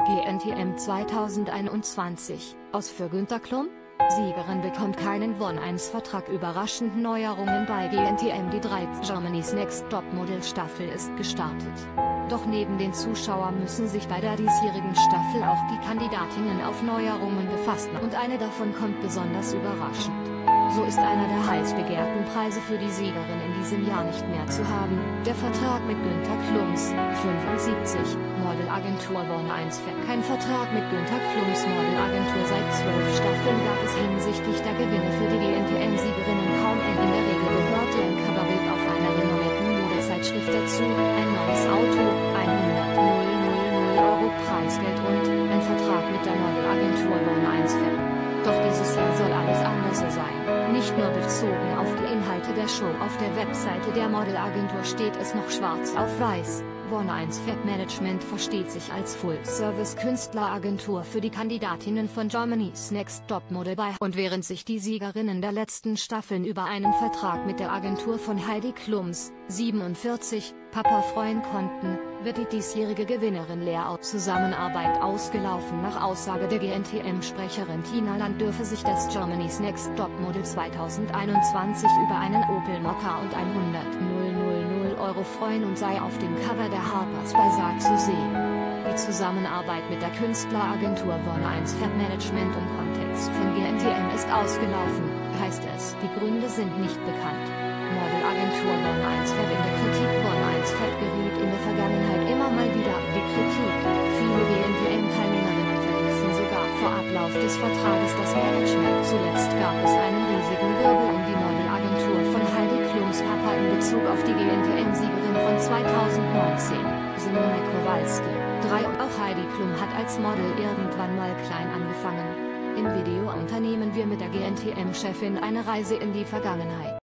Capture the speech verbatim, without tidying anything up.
G N T M zweitausendeinundzwanzig, aus für Günter Klum? Siegerin bekommt keinen One eins Vertrag. Überraschend Neuerungen bei G N T M. Die drei Germany's Next Topmodel Staffel ist gestartet. Doch neben den Zuschauern müssen sich bei der diesjährigen Staffel auch die Kandidatinnen auf Neuerungen befassen, und eine davon kommt besonders überraschend. So ist einer der heiß begehrten Preise für die Siegerin in diesem Jahr nicht mehr zu haben: der Vertrag mit Günter Klums, fünfundsiebzig, Modelagentur One eins Fett. Kein Vertrag mit Günter Klums Modelagentur. Seit zwölf Staffeln gab es hinsichtlich der Gewinne für die G N T M-Siegerinnen kaum ein. In der Regel gehörte ein Coverbild auf einer renommierten Modezeitschrift dazu, ein neues Auto, hunderttausend Euro Preisgeld und ein Vertrag mit der Modelagentur One eins Fett. Doch dieses Jahr soll alles anders sein. Nicht nur bezogen auf die Inhalte der Show. Auf der Webseite der Modelagentur steht es noch schwarz auf weiß: One eins Fett Management versteht sich als Full-Service-Künstleragentur für die Kandidatinnen von Germany's Next Topmodel bei. Und während sich die Siegerinnen der letzten Staffeln über einen Vertrag mit der Agentur von Heidi Klums, siebenundvierzig, Papa freuen konnten, wird die diesjährige Gewinnerin leer aus Zusammenarbeit ausgelaufen. Nach Aussage der G N T M-Sprecherin Tina Land dürfe sich das Germany's Next Topmodel zweitausendeinundzwanzig über einen Opel Mokka und hunderttausend Euro freuen und sei auf dem Cover der Harper's Bazaar zu sehen. Die Zusammenarbeit mit der Künstleragentur One eins Fett Management und Kontext von G N T M ist ausgelaufen, heißt es. Die Gründe sind nicht bekannt. Modelagentur One eins Fett in der Kritik. One eins Fett geriet in der Vergangenheit immer mal wieder in die Kritik. Viele G N T M-Teilnehmerinnen verließen sogar vor Ablauf des Vertrages das Management. Zuletzt gab es einen riesigen Wirbel um die Modelagentur von Heidi Klums Papa in Bezug auf die G N T M-Siegerin von zweitausendneunzehn, Simone Kowalski, drei. Und auch Heidi Klum hat als Model irgendwann mal klein angefangen. Im Video unternehmen wir mit der G N T M-Chefin eine Reise in die Vergangenheit.